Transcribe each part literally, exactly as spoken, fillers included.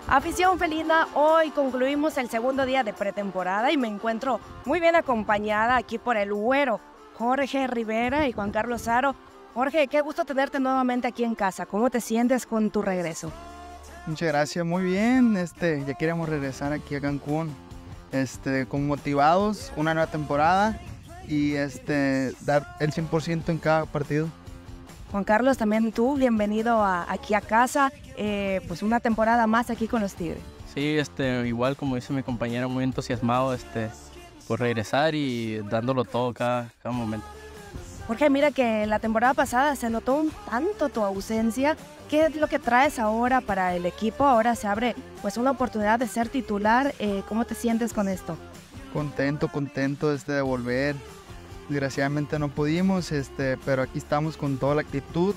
Afición felina, hoy concluimos el segundo día de pretemporada y me encuentro muy bien acompañada aquí por el güero Jorge Rivera y Juan Carlos Aro. Jorge, qué gusto tenerte nuevamente aquí en casa. ¿Cómo te sientes con tu regreso? Muchas gracias, muy bien. Este, ya queremos regresar aquí a Cancún, este, con motivados, una nueva temporada y este, dar el cien por ciento en cada partido. Juan Carlos, también tú, bienvenido a, aquí a casa, eh, pues una temporada más aquí con los Tigres. Sí, este, igual como dice mi compañero, muy entusiasmado este, por regresar y dándolo todo cada, cada momento. Jorge, mira que la temporada pasada se notó un tanto tu ausencia. ¿Qué es lo que traes ahora para el equipo? Ahora se abre pues una oportunidad de ser titular. Eh, ¿Cómo te sientes con esto? Contento, contento este, de volver. Desgraciadamente no pudimos, este, pero aquí estamos con toda la actitud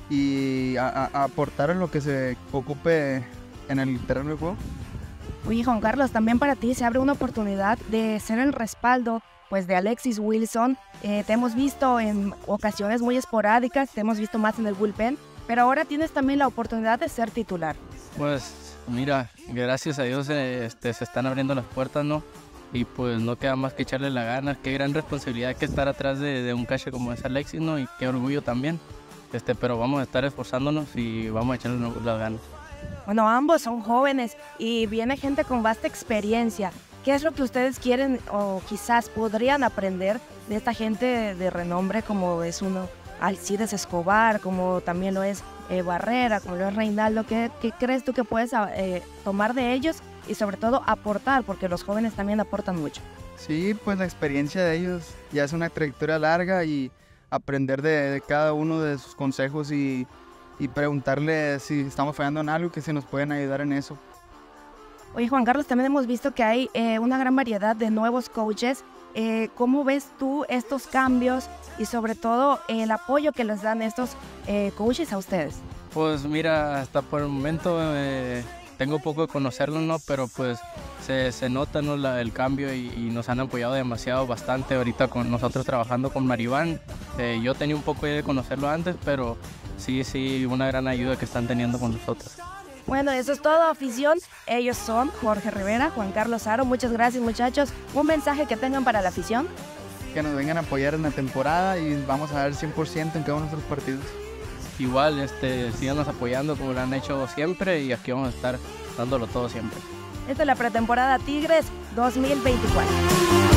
y a, a, a aportar en lo que se ocupe en el terreno de juego. Oye, Juan Carlos, también para ti se abre una oportunidad de ser el respaldo pues de Alexis Wilson. Eh, te hemos visto en ocasiones muy esporádicas, te hemos visto más en el bullpen, pero ahora tienes también la oportunidad de ser titular. Pues mira, gracias a Dios eh, este, se están abriendo las puertas, ¿no? Y pues no queda más que echarle la gana. Qué gran responsabilidad que estar atrás de, de un catcher como es Alexis, ¿no? Y qué orgullo también. Este, pero vamos a estar esforzándonos y vamos a echarle las ganas. Bueno, ambos son jóvenes y viene gente con vasta experiencia. ¿Qué es lo que ustedes quieren o quizás podrían aprender de esta gente de, de renombre como es uno Alcides Escobar, como también lo es eh, Barrera, como lo es Reinaldo? ¿Qué, qué crees tú que puedes eh, tomar de ellos y sobre todo aportar? Porque los jóvenes también aportan mucho. Sí, pues la experiencia de ellos ya es una trayectoria larga y aprender de, de cada uno de sus consejos y, y preguntarle si estamos fallando en algo, que si nos pueden ayudar en eso. Oye, Juan Carlos, también hemos visto que hay eh, una gran variedad de nuevos coaches. Eh, ¿Cómo ves tú estos cambios y sobre todo el apoyo que les dan estos eh, coaches a ustedes? Pues mira, hasta por el momento eh, tengo poco de conocerlos, ¿no? Pero pues se, se nota, ¿no? La, el cambio y, y nos han apoyado demasiado, bastante. Ahorita con nosotros trabajando con Maribán, eh, yo tenía un poco de conocerlo antes, pero sí, sí, una gran ayuda que están teniendo con nosotros. Bueno, eso es todo, afición. Ellos son Jorge Rivera, Juan Carlos Aro. Muchas gracias, muchachos. Un mensaje que tengan para la afición. Que nos vengan a apoyar en la temporada y vamos a dar el cien por ciento en cada uno de nuestros partidos. Igual, este, síganos apoyando como lo han hecho siempre y aquí vamos a estar dándolo todo siempre. Esta es la pretemporada Tigres dos mil veinticuatro.